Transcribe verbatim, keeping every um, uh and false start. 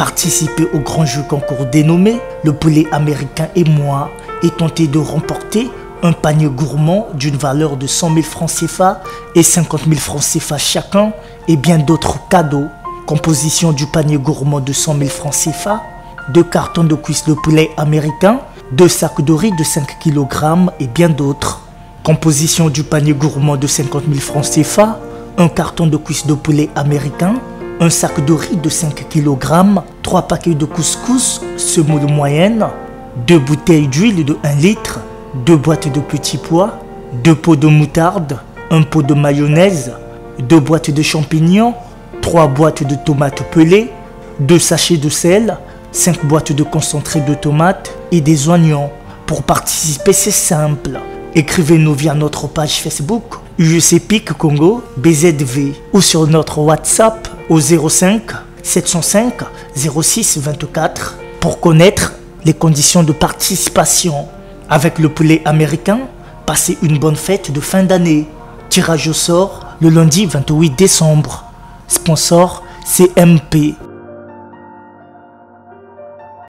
participer au grand jeu concours dénommé Le poulet américain et moi et tenter de remporter un panier gourmand d'une valeur de cent mille francs C F A et cinquante mille francs C F A chacun et bien d'autres cadeaux. Composition du panier gourmand de cent mille francs C F A, deux cartons de cuisses de poulet américain, deux sacs de riz de cinq kilogrammes et bien d'autres. Composition du panier gourmand de cinquante mille francs C F A, un carton de cuisses de poulet américain, un sac de riz de cinq kilogrammes, trois paquets de couscous semoule moyenne, deux bouteilles d'huile de un litre, deux boîtes de petits pois, deux pots de moutarde, un pot de mayonnaise, deux boîtes de champignons, trois boîtes de tomates pelées, deux sachets de sel, cinq boîtes de concentré de tomates et des oignons. Pour participer, c'est simple. Écrivez-nous via notre page Facebook U G C P I C Congo B Z V ou sur notre WhatsApp au zéro cinq sept zéro cinq zéro six vingt-quatre pour connaître les conditions de participation. Avec le poulet américain, passez une bonne fête de fin d'année. Tirage au sort le lundi vingt-huit décembre. Sponsor C M P.